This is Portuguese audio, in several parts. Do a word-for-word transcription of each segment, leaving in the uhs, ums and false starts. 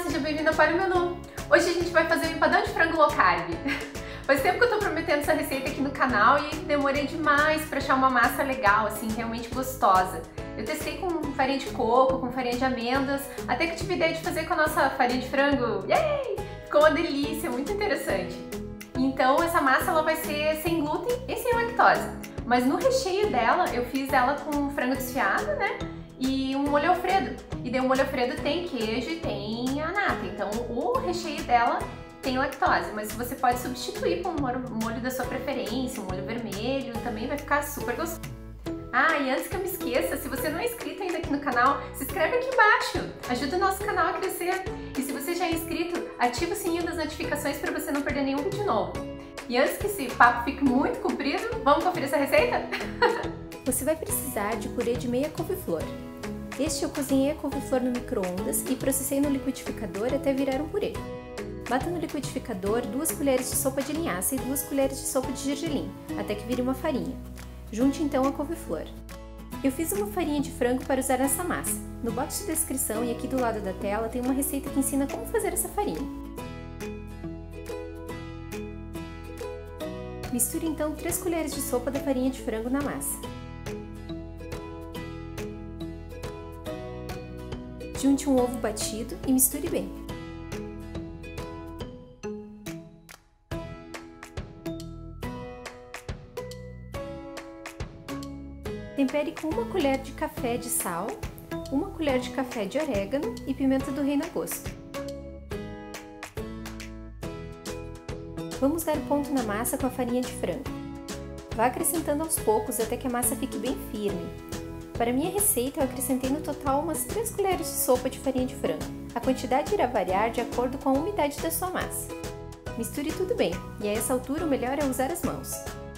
seja bem-vindo para o menu! Hoje a gente vai fazer um empadão de frango low carb. Faz tempo que eu tô prometendo essa receita aqui no canal e demorei demais para achar uma massa legal, assim, realmente gostosa. Eu testei com farinha de coco, com farinha de amêndoas, até que tive ideia de fazer com a nossa farinha de frango. Yay! Ficou uma delícia, muito interessante. Então essa massa ela vai ser sem glúten e sem lactose. Mas no recheio dela, eu fiz ela com frango desfiado, né? E um molho alfredo. E daí o molho alfredo tem queijo e tem a nata. Então o recheio dela tem lactose, mas você pode substituir com um molho da sua preferência, um molho vermelho, também vai ficar super gostoso. Ah, e antes que eu me esqueça, se você não é inscrito ainda aqui no canal, se inscreve aqui embaixo, ajuda o nosso canal a crescer. E se você já é inscrito, ativa o sininho das notificações para você não perder nenhum vídeo novo. E antes que esse papo fique muito comprido, vamos conferir essa receita? Você vai precisar de purê de meia couve-flor. Este eu cozinhei a couve-flor no micro-ondas e processei no liquidificador até virar um purê. Bata no liquidificador duas colheres de sopa de linhaça e duas colheres de sopa de gergelim, até que vire uma farinha. Junte então a couve-flor. Eu fiz uma farinha de frango para usar nessa massa. No box de descrição e aqui do lado da tela tem uma receita que ensina como fazer essa farinha. Misture então três colheres de sopa da farinha de frango na massa. Junte um ovo batido e misture bem. Tempere com uma colher de café de sal, uma colher de café de orégano e pimenta do reino a gosto. Vamos dar ponto na massa com a farinha de frango. Vá acrescentando aos poucos até que a massa fique bem firme. Para minha receita, eu acrescentei no total umas três colheres de sopa de farinha de frango. A quantidade irá variar de acordo com a umidade da sua massa. Misture tudo bem, e a essa altura o melhor é usar as mãos.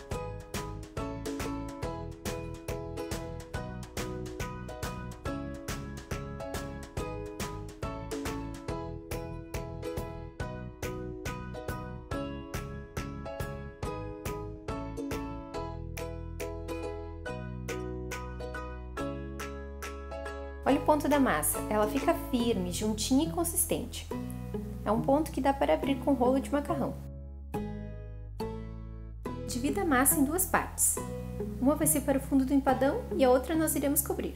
Olha o ponto da massa, ela fica firme, juntinha e consistente. É um ponto que dá para abrir com rolo de macarrão. Divida a massa em duas partes. Uma vai ser para o fundo do empadão e a outra nós iremos cobrir.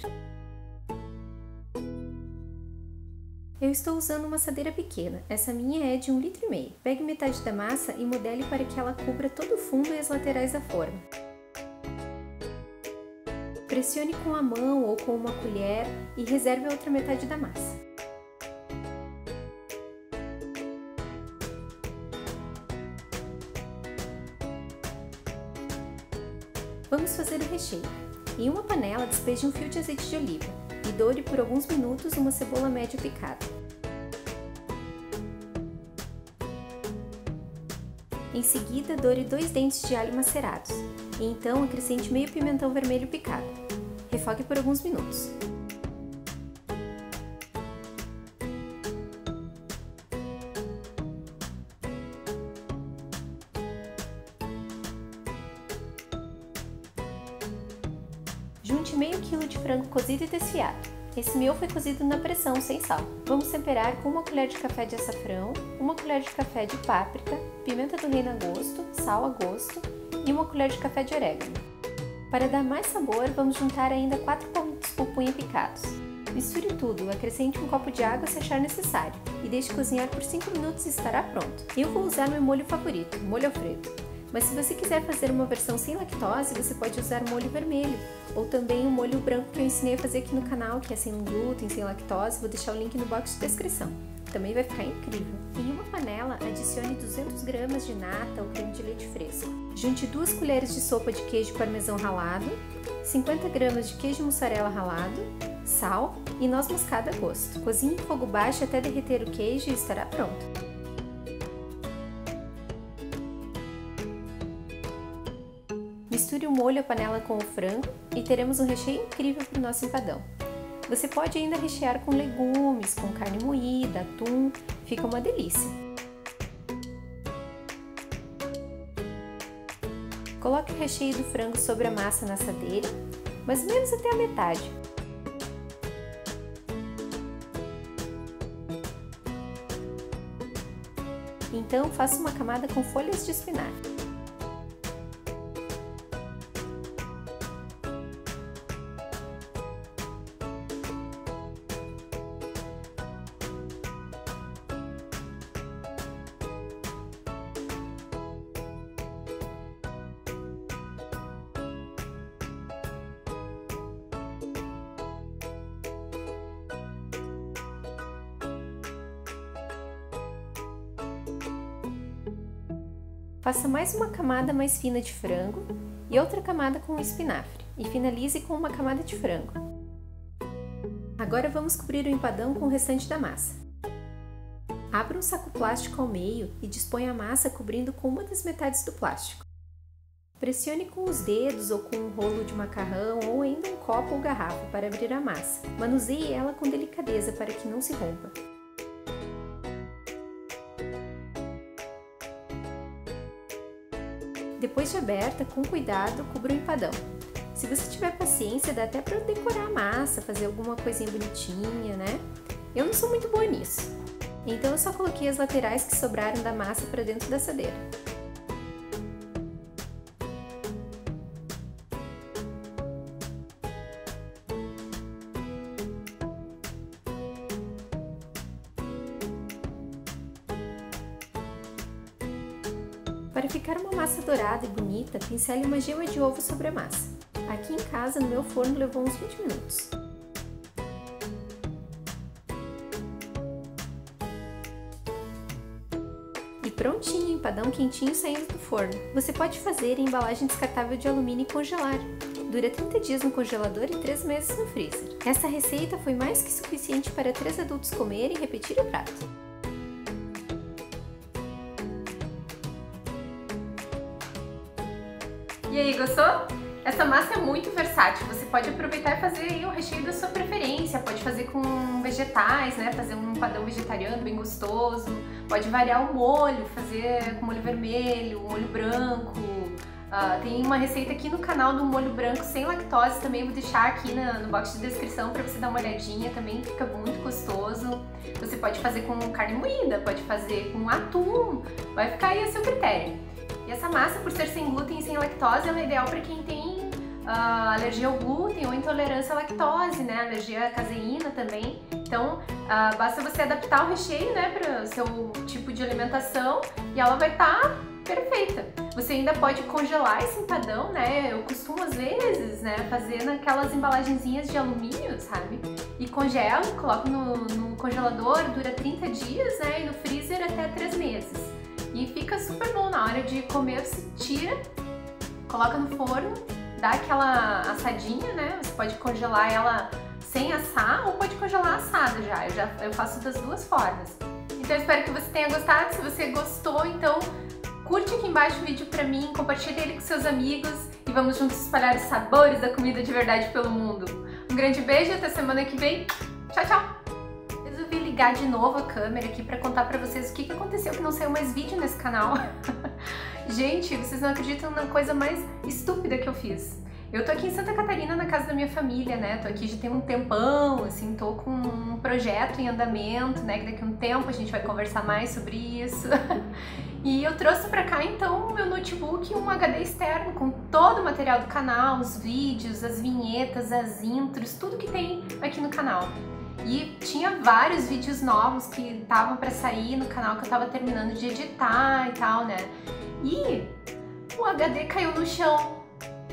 Eu estou usando uma assadeira pequena, essa minha é de um litro e meio. Pegue metade da massa e modele para que ela cubra todo o fundo e as laterais da forma. Pressione com a mão ou com uma colher e reserve a outra metade da massa. Vamos fazer o recheio. Em uma panela, despeje um fio de azeite de oliva e doure por alguns minutos uma cebola média picada. Em seguida, doure dois dentes de alho macerados e então acrescente meio pimentão vermelho picado. Refogue por alguns minutos. Junte meio quilo de frango cozido e desfiado. Esse meu foi cozido na pressão, sem sal. Vamos temperar com uma colher de café de açafrão, uma colher de café de páprica, pimenta do reino a gosto, sal a gosto e uma colher de café de orégano. Para dar mais sabor, vamos juntar ainda quatro palmitos de pupunha picados. Misture tudo, acrescente um copo de água se achar necessário e deixe cozinhar por cinco minutos e estará pronto. Eu vou usar meu molho favorito, molho alfredo. Mas se você quiser fazer uma versão sem lactose, você pode usar molho vermelho ou também o molho branco que eu ensinei a fazer aqui no canal, que é sem glúten, sem lactose. Vou deixar o link no box de descrição. Também vai ficar incrível. Em uma panela, adicione duzentas gramas de nata ou creme de leite fresco. Junte duas colheres de sopa de queijo parmesão ralado, cinquenta gramas de queijo mussarela ralado, sal e noz moscada a gosto. Cozinhe em fogo baixo até derreter o queijo e estará pronto. Misture o molho à panela com o frango e teremos um recheio incrível para o nosso empadão. Você pode ainda rechear com legumes, com carne moída, atum, fica uma delícia. Coloque o recheio do frango sobre a massa na assadeira, mas menos até a metade. Então faça uma camada com folhas de espinafre. Faça mais uma camada mais fina de frango e outra camada com espinafre e finalize com uma camada de frango. Agora vamos cobrir o empadão com o restante da massa. Abra um saco plástico ao meio e disponha a massa cobrindo com uma das metades do plástico. Pressione com os dedos ou com um rolo de macarrão ou ainda um copo ou garrafa para abrir a massa. Manuseie ela com delicadeza para que não se rompa. Depois de aberta, com cuidado, cubra o empadão. Se você tiver paciência, dá até para decorar a massa, fazer alguma coisinha bonitinha, né? Eu não sou muito boa nisso. Então eu só coloquei as laterais que sobraram da massa para dentro da assadeira. Para ficar uma massa dourada e bonita, pincele uma gema de ovo sobre a massa. Aqui em casa, no meu forno, levou uns vinte minutos. E prontinho, empadão quentinho saindo do forno. Você pode fazer em embalagem descartável de alumínio e congelar. Dura trinta dias no congelador e três meses no freezer. Essa receita foi mais que suficiente para três adultos comerem e repetir o prato. E aí, gostou? Essa massa é muito versátil, você pode aproveitar e fazer aí o recheio da sua preferência, pode fazer com vegetais, né? Fazer um empadão vegetariano bem gostoso, pode variar o molho, fazer com molho vermelho, molho branco. Uh, tem uma receita aqui no canal do molho branco sem lactose, também vou deixar aqui na, no box de descrição para você dar uma olhadinha, também fica muito gostoso. Você pode fazer com carne moída, pode fazer com atum, vai ficar aí a seu critério. E essa massa, por ser sem glúten e sem lactose, ela é ideal para quem tem uh, alergia ao glúten ou intolerância à lactose, né? Alergia à caseína também. Então, uh, basta você adaptar o recheio, né, para o seu tipo de alimentação e ela vai estar perfeita. Você ainda pode congelar esse empadão, né? Eu costumo, às vezes, né, fazer naquelas embalagenzinhas de alumínio, sabe? E congelo, coloco no, no congelador, dura trinta dias, né? E no freezer até três meses. E fica super bom na hora de comer, você tira, coloca no forno, dá aquela assadinha, né? Você pode congelar ela sem assar ou pode congelar assada já. Eu, já, eu faço das duas formas. Então eu espero que você tenha gostado. Se você gostou, então curte aqui embaixo o vídeo pra mim, compartilha ele com seus amigos e vamos juntos espalhar os sabores da comida de verdade pelo mundo. Um grande beijo e até semana que vem. Tchau, tchau! Resolvi ligar de novo a câmera aqui pra contar pra vocês o que, que aconteceu que não saiu mais vídeo nesse canal. Gente, vocês não acreditam na coisa mais estúpida que eu fiz. Eu tô aqui em Santa Catarina, na casa da minha família, né? Tô aqui já tem um tempão, assim, tô com um projeto em andamento, né? Que daqui a um tempo a gente vai conversar mais sobre isso. E eu trouxe pra cá, então, o meu notebook e um H D externo com todo o material do canal, os vídeos, as vinhetas, as intros, tudo que tem aqui no canal. E tinha vários vídeos novos que estavam pra sair no canal que eu tava terminando de editar e tal, né? E o H D caiu no chão,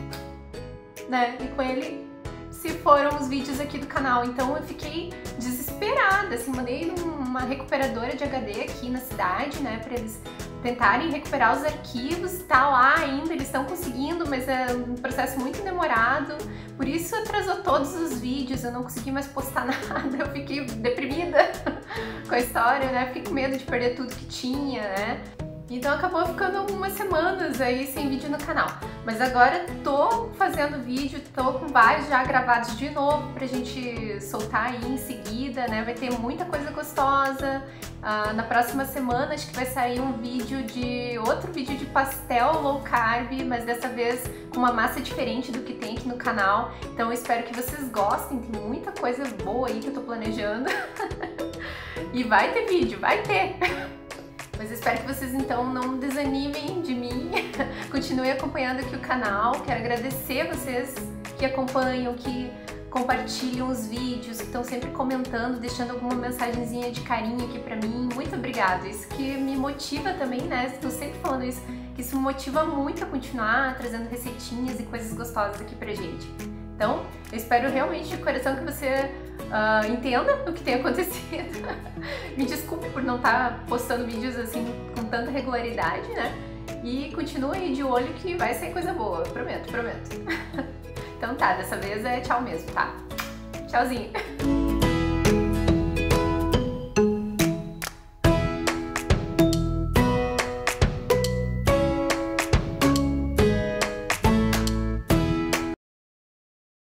né? E com ele se foram os vídeos aqui do canal. Então eu fiquei desesperada, assim, mandei uma recuperadora de H D aqui na cidade, né? Pra eles tentarem recuperar os arquivos, tá lá ainda, eles estão conseguindo, mas é um processo muito demorado, por isso atrasou todos os vídeos, eu não consegui mais postar nada, eu fiquei deprimida com a história, né, fiquei com medo de perder tudo que tinha, né. Então acabou ficando algumas semanas aí sem vídeo no canal. Mas agora tô fazendo vídeo, tô com vários já gravados de novo pra gente soltar aí em seguida, né? Vai ter muita coisa gostosa. Ah, na próxima semana acho que vai sair um vídeo de... outro vídeo de pastel low carb, mas dessa vez com uma massa diferente do que tem aqui no canal. Então eu espero que vocês gostem, tem muita coisa boa aí que eu tô planejando. E vai ter vídeo, vai ter! Mas espero que vocês então não desanimem de mim, continuem acompanhando aqui o canal. Quero agradecer vocês que acompanham, que compartilham os vídeos, que estão sempre comentando, deixando alguma mensagenzinha de carinho aqui pra mim. Muito obrigada, isso que me motiva também, né? Estou sempre falando isso, que isso me motiva muito a continuar trazendo receitinhas e coisas gostosas aqui pra gente. Então, eu espero realmente de coração que você uh, entenda o que tem acontecido. Me desculpe por não estar postando vídeos assim com tanta regularidade, né? E continue aí de olho que vai sair coisa boa, prometo, prometo. Então tá, dessa vez é tchau mesmo, tá? Tchauzinho!